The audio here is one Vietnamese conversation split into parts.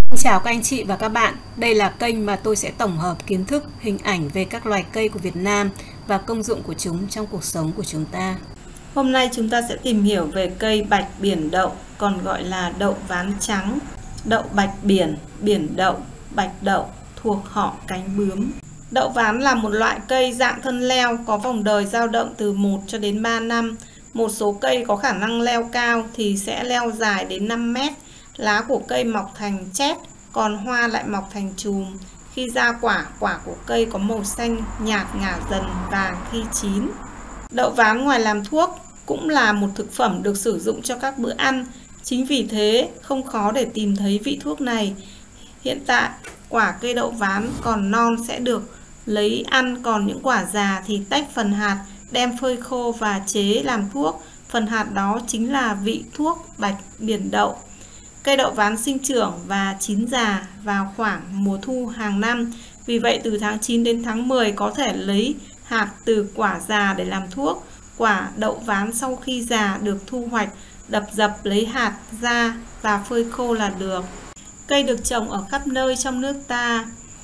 Chào các anh chị và các bạn, đây là kênh mà tôi sẽ tổng hợp kiến thức, hình ảnh về các loài cây của Việt Nam và công dụng của chúng trong cuộc sống của chúng ta. Hôm nay chúng ta sẽ tìm hiểu về cây bạch biển đậu, còn gọi là đậu ván trắng, đậu bạch biển, biển đậu, bạch đậu, thuộc họ cánh bướm. Đậu ván là một loại cây dạng thân leo, có vòng đời dao động từ 1 cho đến 3 năm. Một số cây có khả năng leo cao thì sẽ leo dài đến 5 mét. Lá của cây mọc thành chét, còn hoa lại mọc thành chùm. Khi ra quả, quả của cây có màu xanh nhạt ngả dần vàng khi chín. Đậu ván ngoài làm thuốc cũng là một thực phẩm được sử dụng cho các bữa ăn. Chính vì thế không khó để tìm thấy vị thuốc này. Hiện tại quả cây đậu ván còn non sẽ được lấy ăn, còn những quả già thì tách phần hạt đem phơi khô và chế làm thuốc. Phần hạt đó chính là vị thuốc bạch biển đậu. Cây đậu ván sinh trưởng và chín già vào khoảng mùa thu hàng năm. Vì vậy từ tháng 9 đến tháng 10 có thể lấy hạt từ quả già để làm thuốc. Quả đậu ván sau khi già được thu hoạch, đập dập lấy hạt ra và phơi khô là được. Cây được trồng ở khắp nơi trong nước ta.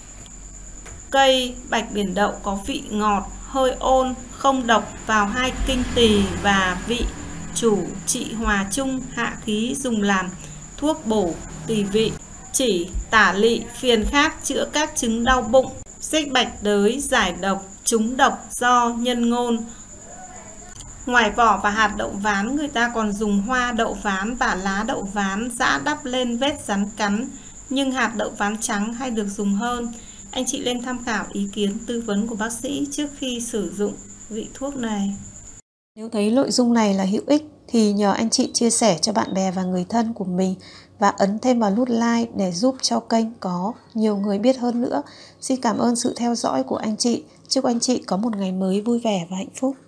Cây bạch biển đậu có vị ngọt, hơi ôn, không độc, vào hai kinh tỳ và vị chủ, trị hòa trung, hạ khí, dùng làm thuốc bổ tỳ vị, chỉ tả lị, phiền khát, chữa các chứng đau bụng, xích bạch đới, giải độc, trúng độc do nhân ngôn. Ngoài vỏ và hạt đậu ván, người ta còn dùng hoa đậu ván và lá đậu ván giã đắp lên vết rắn cắn, nhưng hạt đậu ván trắng hay được dùng hơn. Anh chị nên tham khảo ý kiến tư vấn của bác sĩ trước khi sử dụng vị thuốc này. Nếu thấy nội dung này là hữu ích thì nhờ anh chị chia sẻ cho bạn bè và người thân của mình và ấn thêm vào nút like để giúp cho kênh có nhiều người biết hơn nữa. Xin cảm ơn sự theo dõi của anh chị. Chúc anh chị có một ngày mới vui vẻ và hạnh phúc.